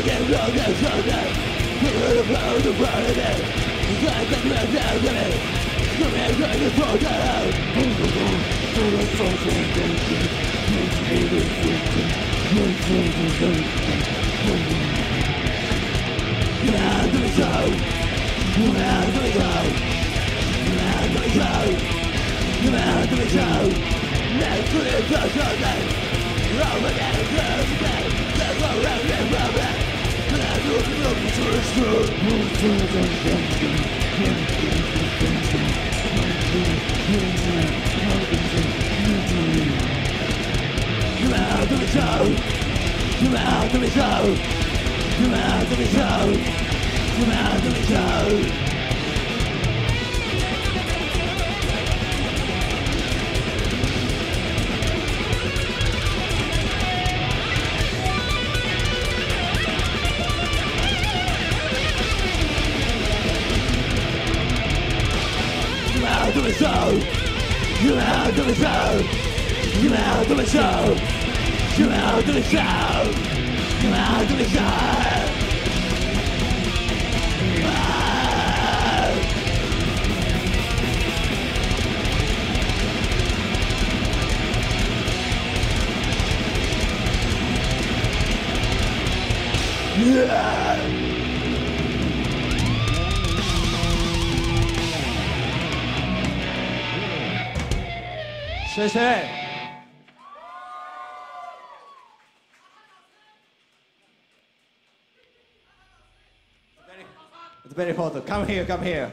谢谢。It's very hot. Come here, come here.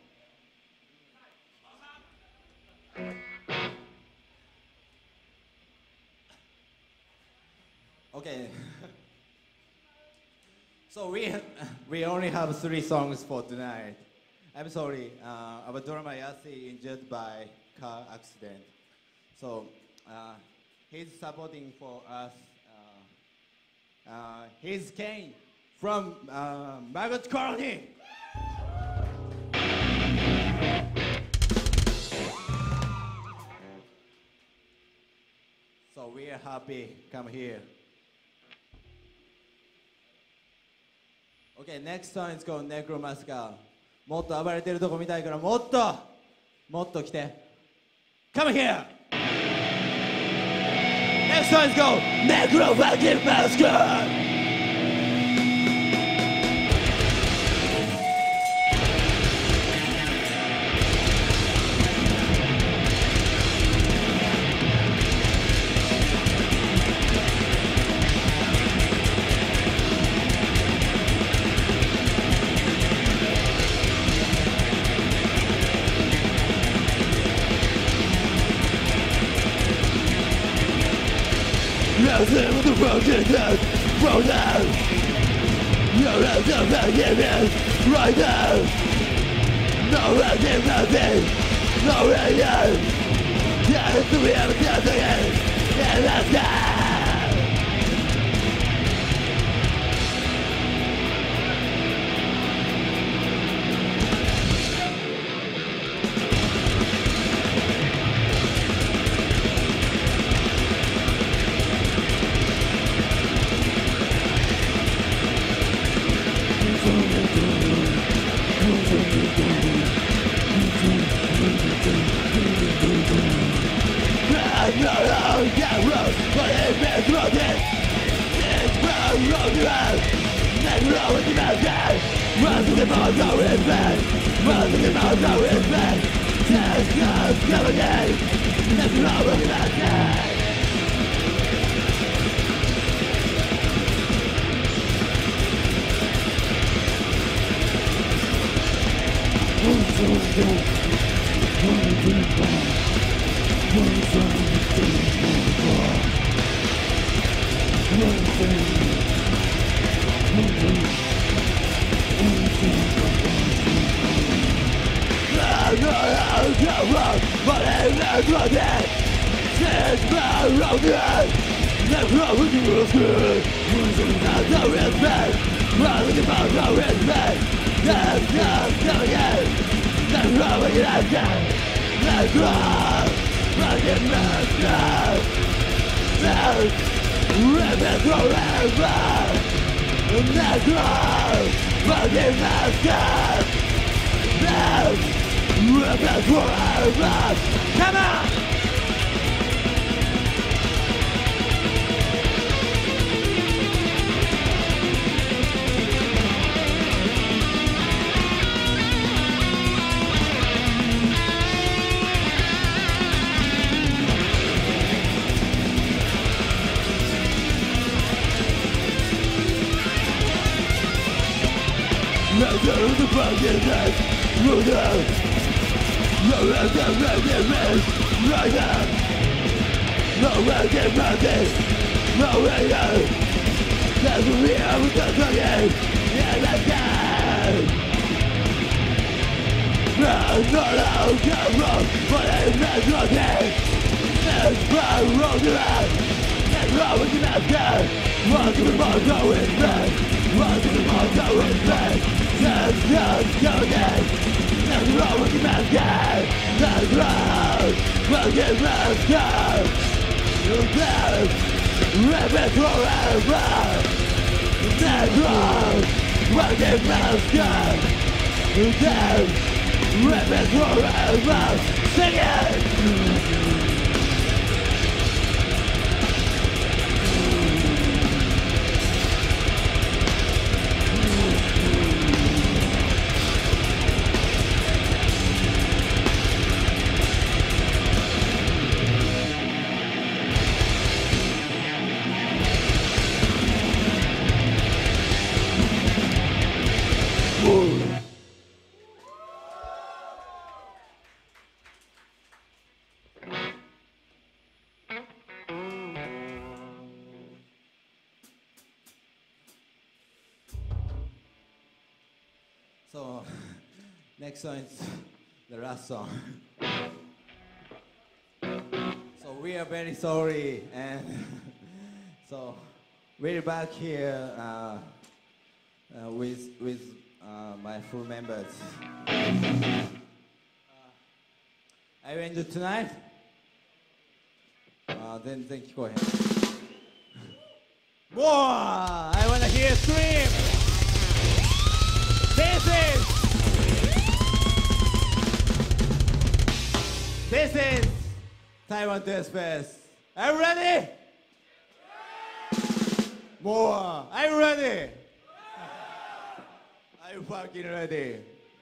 Okay. So we only have 3 songs for tonight. I'm sorry. Our drummer Yasi injured by car accident. So he's supporting for us. He's Kane from Maggot Colony. So we are happy. Come here. Okay, next song is called Necromasker. もっと暴れてるとこ見たいからもっと来て。Come here. Next song is called Necromasker. Nothing with the brokenness, roll out. You're out of forgiveness right now. No nothing, no radio. Yes, we have nothing in the sky. Natural, fucking master. Weapons forever. Come on! Let's go the fucking next. Move out. No record, right now. No record, no radio. That's what we are with the fucking. Yeah, let's go. Not out, come wrong, but I'm not looking. Let's go, roll the round. Let's roll with the master. Run to the ball, go in red. Run to the ball, go in red. Let's go again. Let's roll with the master. Let's roll, fucking master. Let's rip it forever. Let's roll, fucking master. Let's rip it forever. Sing it. So, next song is the last song. So we are very sorry, and so we're back here with my full members. Are you enjoy tonight? Then go ahead. More! I wanna hear scream. This is Taiwan Dance Fest. Are you ready? More. Are you ready? Are you fucking ready?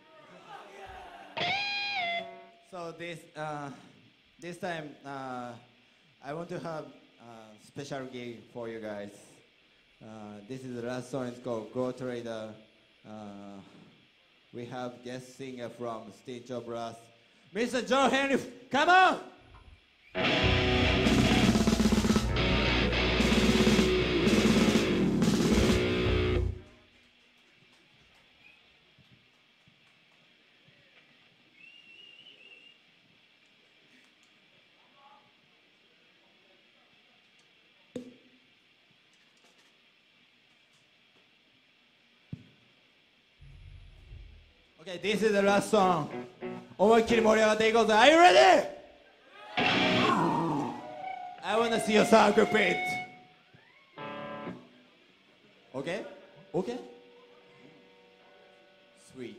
So this time I want to have a special gig for you guys. This is the last song. It's called Go Trader. We have guest singer from Stitch of Brass, Mr. Joe Henry. Come on! Okay, this is the last song. 思いっきり盛り上がっていこうぜ。Are you ready? I wanna see your circle pit. Okay? Okay? Sweet.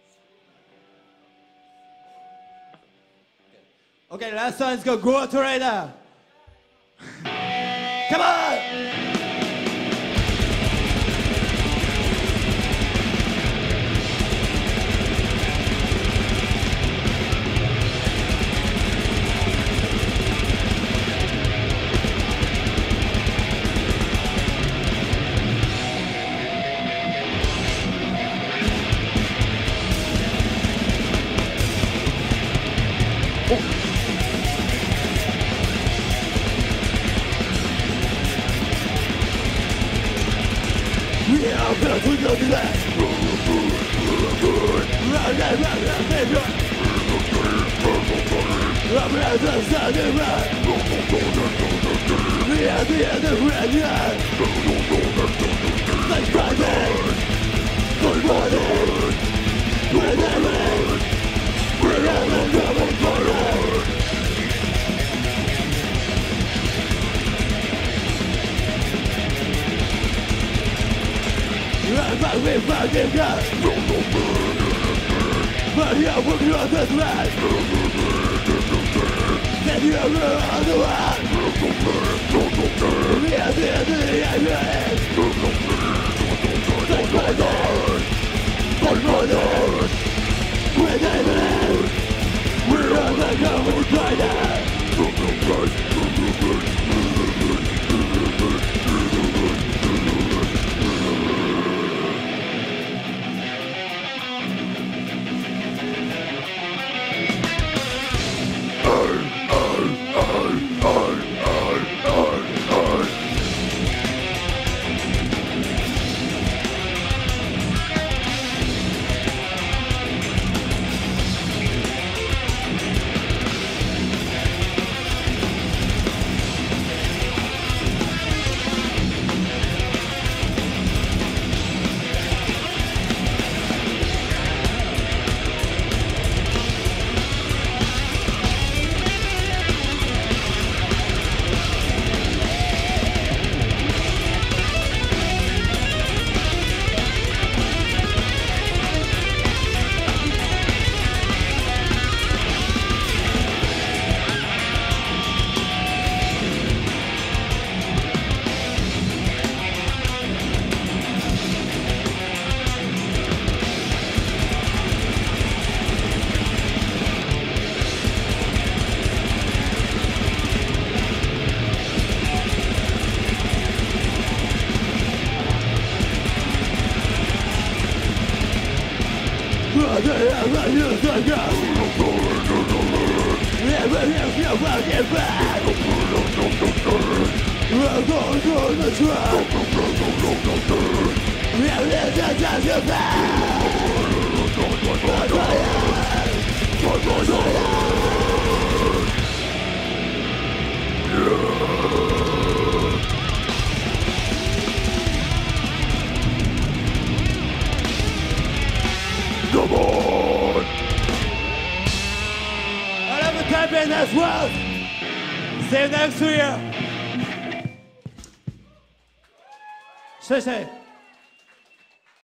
Okay, last song is called Go Trader. Come on! every fucking gun. But you're working on the threat. Then you're on the one. The end of the end. Take my name. Take my name. We're David. We're on the government China. Come on! I'll have a type in as well. See you next year. 谢谢。